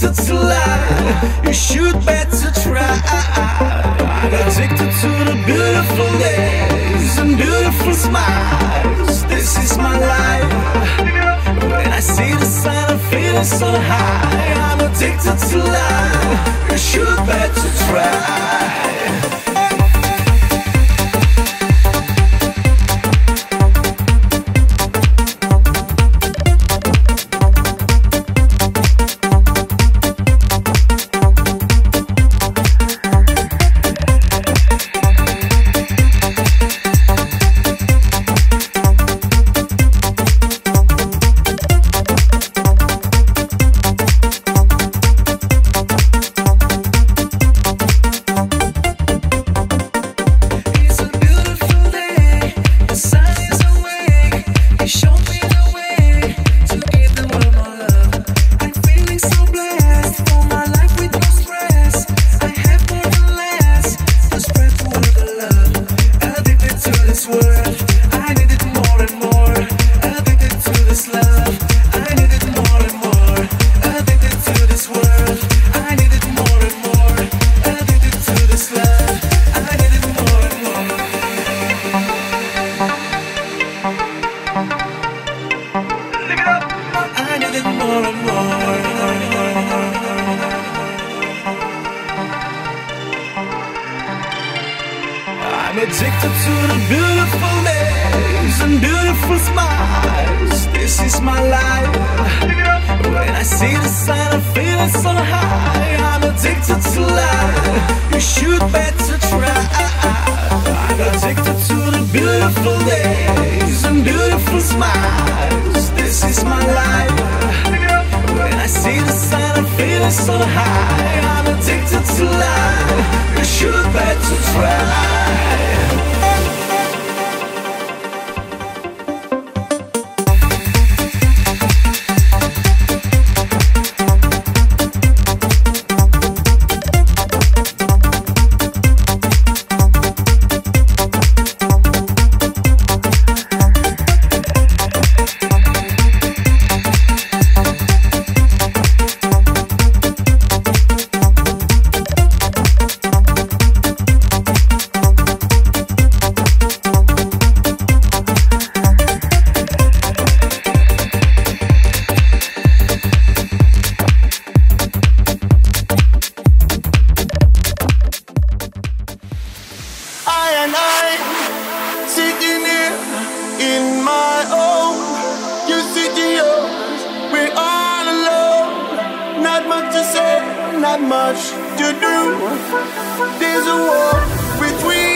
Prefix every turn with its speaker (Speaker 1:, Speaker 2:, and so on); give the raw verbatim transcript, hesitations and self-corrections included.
Speaker 1: addicted to life. You should better try. I'm addicted to the beautiful days and beautiful smiles. This is my life. When I see the sun, I'm feeling so high. I'm addicted to life. You should better try. I'm addicted to the beautiful days and beautiful smiles. This is my life. When I see the sun, I'm feeling so high. I'm addicted to life. You should better try. I'm addicted to the beautiful days and beautiful smiles. This is my life. When I see the sun, I'm feeling so high. I'm addicted to life. You should better try.
Speaker 2: Not much to do. There's a war between